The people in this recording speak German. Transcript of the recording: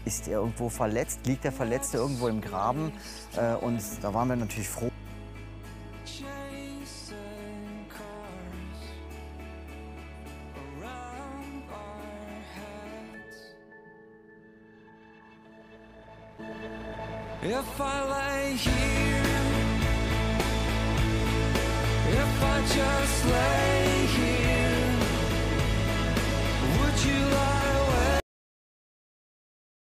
ist er irgendwo verletzt? Liegt der Verletzte irgendwo im Graben? Und da waren wir natürlich froh. If I lay here, if I just lay here, would you like